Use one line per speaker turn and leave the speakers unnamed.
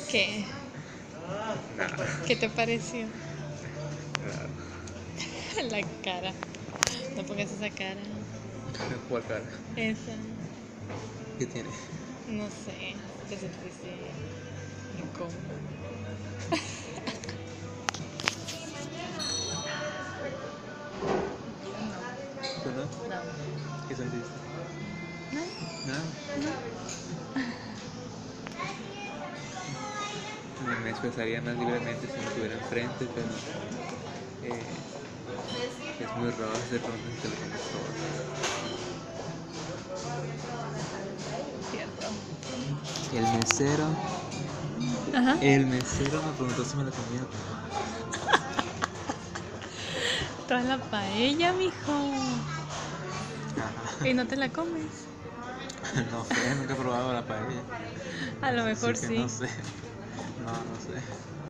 ¿Qué?
Nada,
¿Qué te pareció?
nada.
La cara. No pongas esa cara.
¿Cuál cara?
Esa.
¿Qué tiene?
No sé. Te sentiste incómodo.
¿Tú no?
No.
¿Qué sentiste?
No.
Nada. Me expresaría más libremente si me estuviera enfrente, pero es muy raro hacer preguntas y te lo comes todo.
Cierto.
El mesero,
Ajá.
el mesero me preguntó si me lo comía.
Toda la paella, mijo.
Ajá.
¿Y no te la comes?
No sé, nunca he probado la paella.
A lo
Así
mejor
que
sí.
no sé. No, no sé.